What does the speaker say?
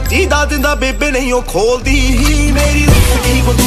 जीदा दिंदा बेबे नहीं ओ खोलदी मेरी जिंदगी को